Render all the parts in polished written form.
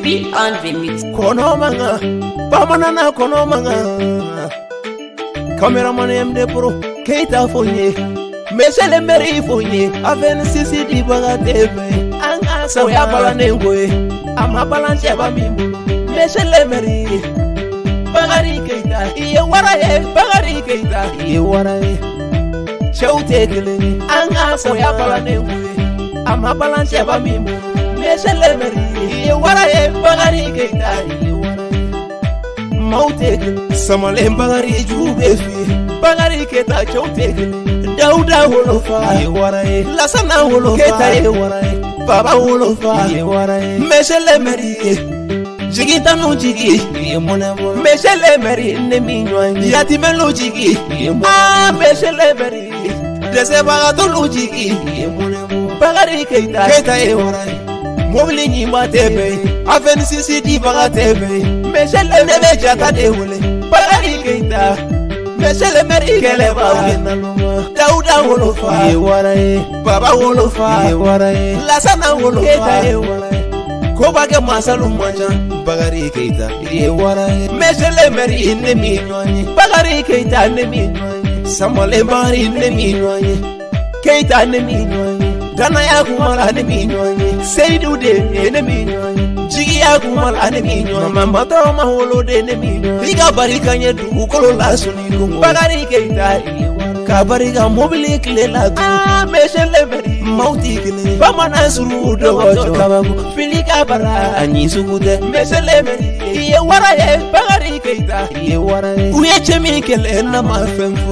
Sulbi on the mix. Kono manga, Bamanana kono manga. Cameraman MD Pro, Keita Fonye, Mesele Meri Fonye, Aven Sisi di Baga TV, Anga Soya Balanengwe, Amabalan Shabamim, Mesele Meri, Bagari Keita, Iwarae, Bagari Keita, Iwarae, Chow Tekele, Anga Soya Balanengwe, Amabalan Shabamim, Mesele Meri, Iwarae, Bagari Keita, Iwarae. Mautek, Samale Bagari Jubefi, Bagari Keta Chotek, Dauda Wolofa, Lasana Woloketa, Baba Wolofa, Mesele Meri, Jigita no Jigi, Mesele Meri, Nemino, Yatimelo Jigi, Mesele Meri, Desebagato Lujigi, Bagari Keta, Keta, Mobili Matebe, Aven Sisi di Bagatebe, Mesele Neve Jata de Hule, Bagari Keita, Mesele Meri Keleba, Dauda Wolofa, Baba Wolofa, Lasana Woloketa, Kobaga Masalu Majan, Bagari Keita, Mesele Meri in the Minwani, Bagari Keita Nemi, Samale Mari in the Minwani, Keita Nemi. Dana ya kumala neminyo, Seidu de neminyo, Jigi ya kumala neminyo, Mama to maholo de neminyo, Biga barika nyedu kolo lasuni kumo, Bagari Keita, Kabariga mobili kilela tu, Mesele Meri, Mauti kile, Bamana suru do wajo kabagu, Filika bara anyisu kude, Mesele Meri, Iye waraye, Bagari Keita, Iye waraye, Uye chemi kele na mafemfo.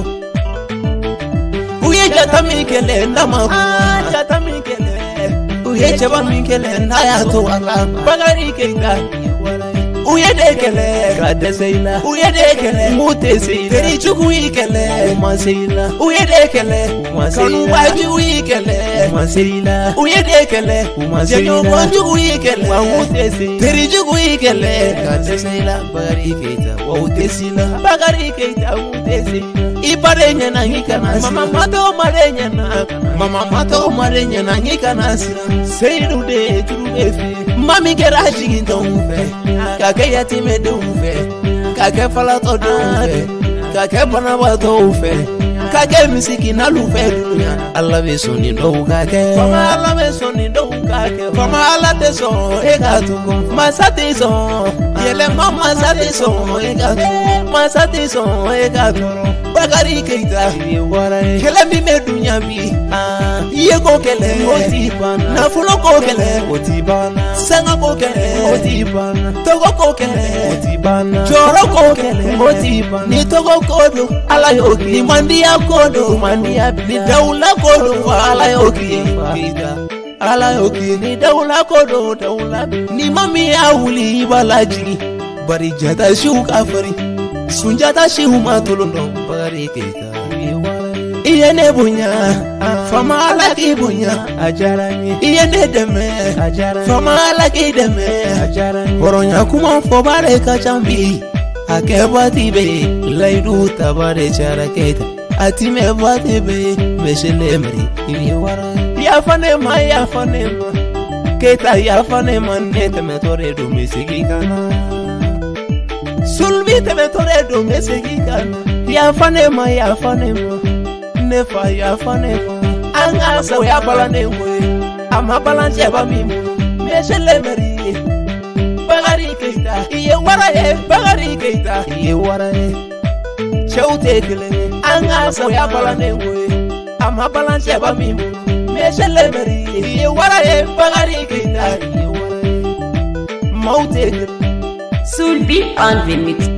Uye jata mikele nama jata mikele Uye chaba mikele na ya to ala Bagari Keita Uye dekele Kade seila Uye dekele Mute seila Teri chuku ikele Uma seila Uye dekele Uma seila Kanu waju ikele Uma seila Uye dekele Uma seila Jeno konju ikele Wa mute seila Teri chuku ikele Kade seila Bagari Keita Wa ute seila Bagari Keita mute seila Iparenya na ngikana Mama mato marenya na Mama mato marenya na ngikana Seidu de jubefi Mami geraji gindomfe Kake yatime domfe Kake falato domfe Kake panabato ufe Kake misiki na lufe dunya Allah besoni do kake Fama Allah besoni do kake Fama Allah teso egatu Masati so Yele mama sati so egatu Masati so egatu Bagari Keita, kele mi me dunya bi, iye ko kele, otibana, na fulo ko kele, otibana, sanga ko kele, otibana, togo ko kele, otibana, joro ko kele, otibana, ni togo kodo, ala yoki, ni mandia kodo, mandia, ni daula kodo, ala yoki, ala yoki, ni daula kodo, daula, ni mami ya uli balaji, bari jata shuka fari. Sunjata shihuma tolondo Bagari Keita Iyene bunya Fama alaki bunya Ajarani Iyene deme Ajarani Fama alaki deme Ajarani Oronya kuma fobare kachambi Akeba tibe Laidu tabare chara Keita Atime batibe Mesele Meri Iyewara Yafanema Yafanema Keita Yafanema Nete metore do mesigi kana Sulbi tebe tore do mesegi kana Yafanema Nefa yafanema Anga so ya balanengwe Ama balanse ya bamimu Mesele Meri Bagari Keita Iye waraye Bagari Keita Iye waraye Chow tekele Anga so ya balanengwe Ama balanse ya bamimu Mesele Meri Iye waraye Bagari Keita Iye waraye Mautekele Sulbi on the mix.